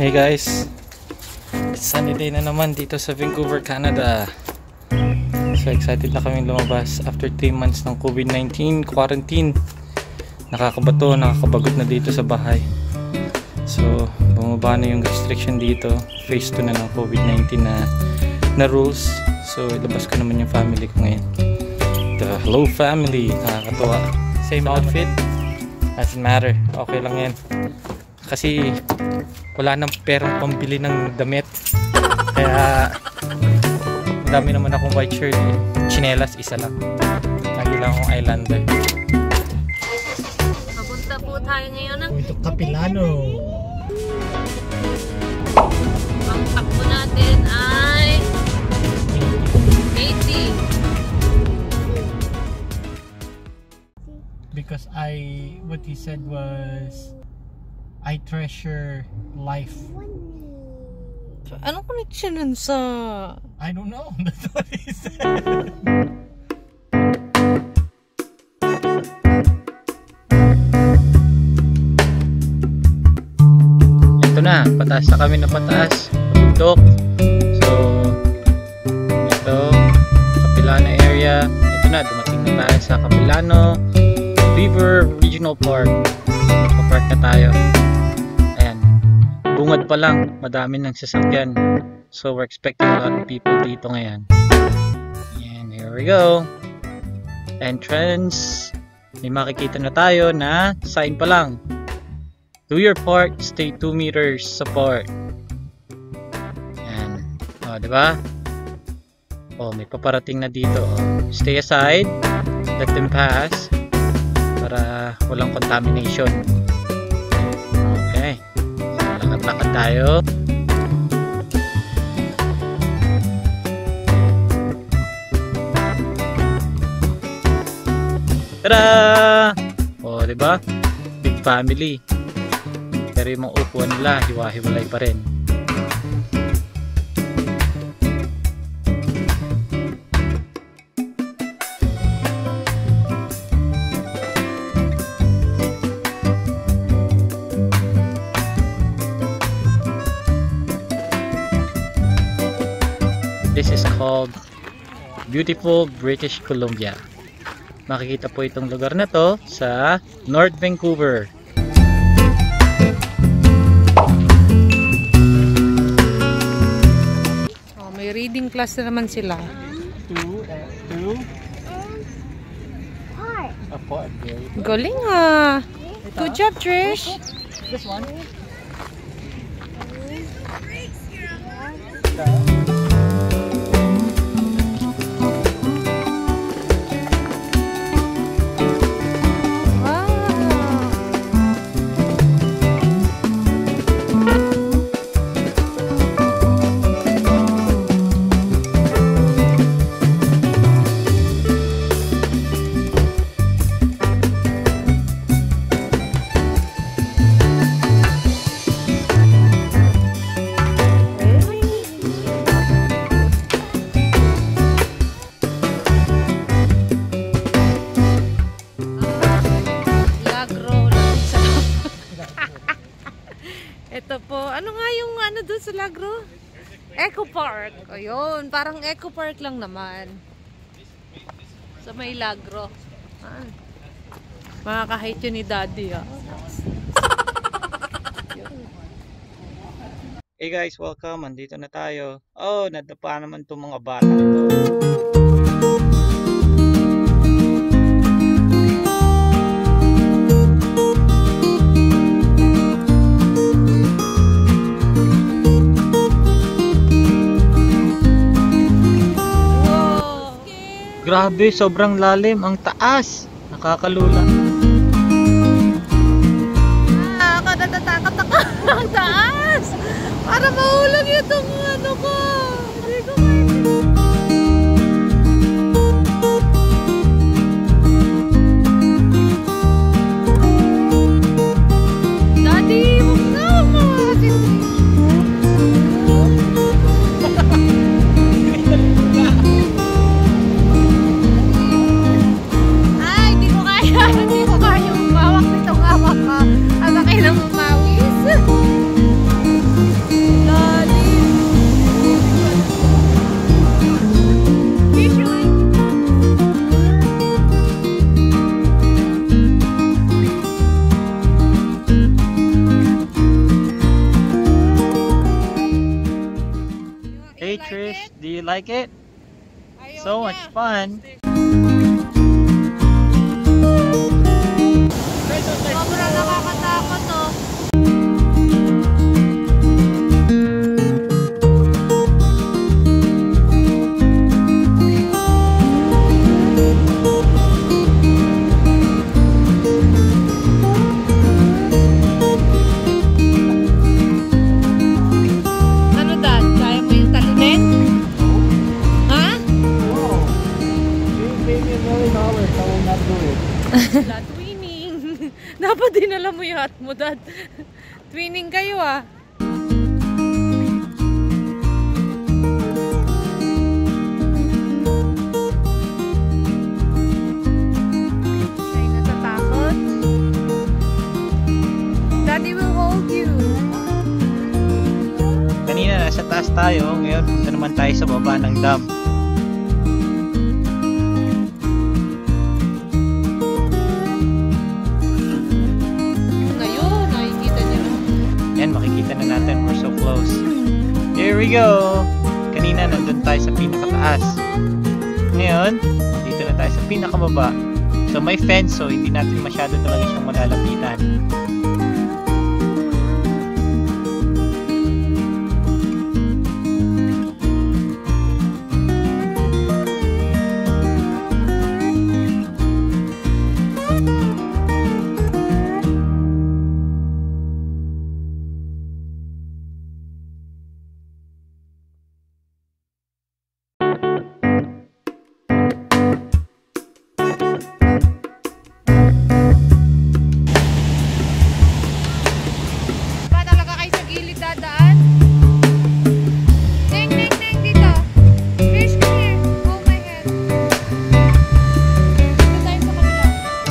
Hey guys, it's sunny day na naman dito sa Vancouver, Canada. So excited na kaming lumabas after 3 months ng COVID-19 quarantine. Nakakabato, nakakabagot na dito sa bahay. So bumaba na yung restriction dito. Phase 2 na ng COVID-19 na rules. So ilabas ko naman yung family ko ngayon. The hello family, nakakatuwa. Same outfit, doesn't matter, okay lang yan. Kasi wala nang perang pambili ng damit. Kaya dami naman akong white shirt, chinelas isa lang. Lagi lang akong islander. Papunta po tayo ngayon ng Capilano. Ang takbo natin ay 80. Because what he said was, I treasure life. Anong connection nun sa... I don't know. That's what he said. Ito na, pataas na kami na pataas. Pabundok. So, ito, Capilano area. Ito na, dumating na tayo sa Capilano River Regional Park. Papark na tayo. Ayan, bungad pa lang, madami ng sasakyan. So we're expecting a lot of people dito ngayon. And here we go. Entrance. May makikita na tayo na sign pa lang. Do your part, stay 2 meters apart. Ayan. O, diba? O, may paparating na dito. O, stay aside. Let them pass. Para walang contamination. Okay. So, lakad-lakad tayo. Tada! O, diba? Big family. Pero yung mga upuan nila, hiwa-hiwalay pa rin. This is called beautiful British Columbia. Makikita po itong lugar na to sa North Vancouver. Oh, may reading class na naman sila. Apart. Galing ah. Good job, Trish. This one. Ito po, ano nga yung ano doon sa Lagro? Eco Park. Ayun, parang Eco Park lang naman. Sa may Lagro. Makakahit yun ni Daddy ah. Hey guys, welcome. Andito na tayo. Oh, nadapa naman itong mga bata ito. Grabe, sobrang lalim, ang taas. Nakakalula. Nakatatakot ako. Ang taas. Para mahulog itong ano ko. Hindi ko Daddy, huwag na Hindi ko kaya yung bawak nitong hawak ko. Ang laki ng umawis. Hey like Trish, it? do you like it? Ayaw So niya. much fun. Sobrang nakakatakot oh. Ano dad? Kaya mo yung talunin? Ha? Wala, twinning. Dapat dinala mo yung hat mo, dad. Twinning kayo ah. Ay, natatakot. Daddy will hold you. Kanina nasa taas tayo, ngayon punta naman tayo sa baba ng dam. Ngayon, nakikita niyo na. Yan, makikita na natin, we're so close. Here we go! Kanina nandun tayo sa pinakataas. Ngayon, dito na tayo sa pinakababa. So may fence, so hindi natin masyado talaga siyang malalapitan. Ba talaga kayo sa gilid dadaan? Neng, neng, neng, dito. Fish, come here. Hold my hand. Dito tayo sa kanila.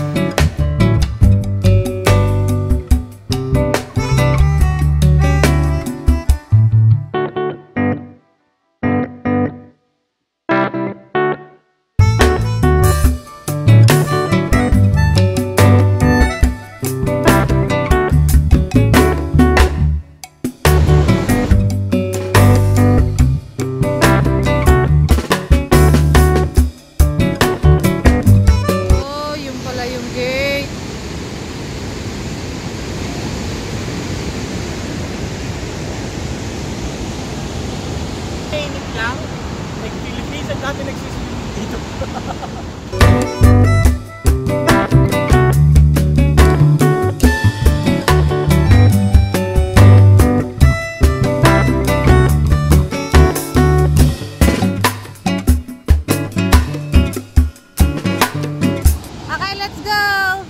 Oh, yung pala yung gate. Init lang. Nag-Philippines at dati nagsiswimming dito. Okay, let's go!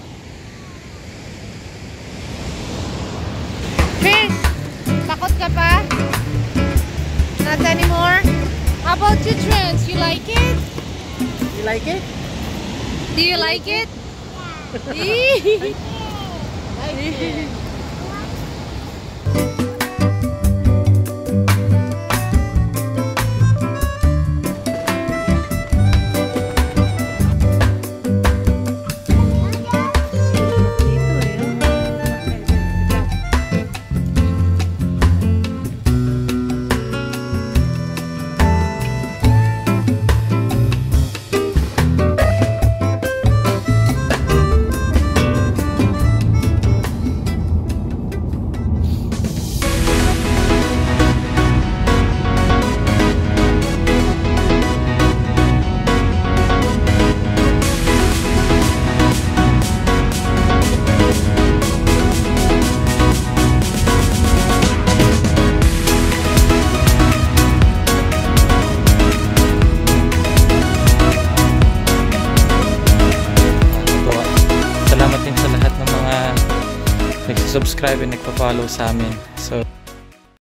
Fish, takot ka pa? Not anymore? How about you, Trent? You like it? You like it? Do you like it? Salamat din sa lahat ng mga nagsasubscribe and nagpa-follow sa amin. So